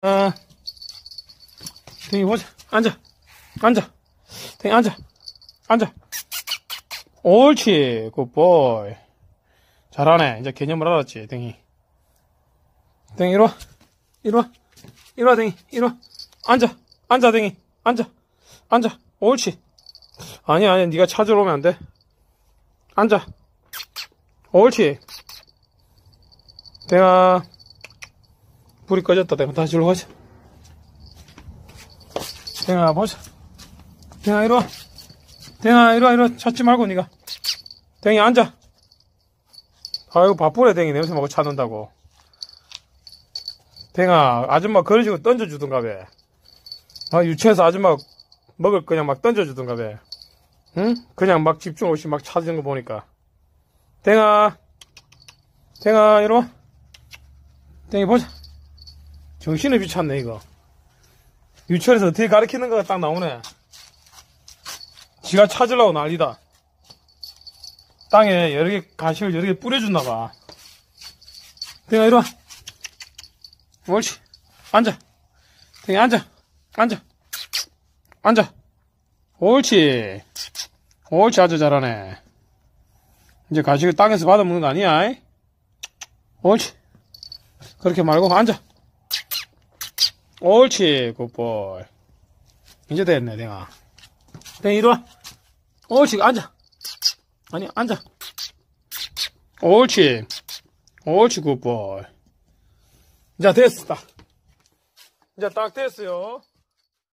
댕이 보자. 앉아. 앉아. 댕이 앉아. 앉아. 옳지. 굿보이. 잘하네. 이제 개념을 알았지, 댕이. 댕이, 이리 와. 이리 와. 이리 와, 댕이. 이리 와. 앉아. 앉아, 댕이. 앉아. 앉아. 옳지. 아니야. 네가 찾으러 오면 안 돼. 앉아. 옳지. 댕아. 불이 꺼졌다. 댕아. 다시 일로 가자. 댕아, 보자. 댕아, 이리 와. 댕아, 이리 와, 이리 와. 찾지 말고, 니가. 댕이, 앉아. 아이고, 바쁘네, 댕이. 냄새 맡고 찾는다고. 댕아, 아줌마 그런 식으로 던져주던가, 왜. 유치해서 아줌마 먹을 그냥 막 던져주던가, 왜. 응? 그냥 막 집중 없이 막 찾는 거 보니까. 댕아, 댕아, 이리 와. 댕이, 보자. 정신을 비쳤네, 이거. 유치원에서 어떻게 가르치는 거가 딱 나오네. 지가 찾으려고 난리다. 땅에 여러 개, 가식을 여러 개 뿌려줬나봐. 댕아, 이리 와. 옳지. 앉아. 댕이, 앉아. 앉아. 앉아. 옳지. 옳지, 아주 잘하네. 이제 가식을 땅에서 받아먹는 거 아니야? 옳지. 그렇게 말고, 앉아. 옳지, 굿보이. 이제 됐네, 댕아. 댕이, 이리 와. 옳지, 앉아. 아니, 앉아. 옳지. 옳지, 굿보이. 이제 됐어, 딱. 이제 딱 됐어요.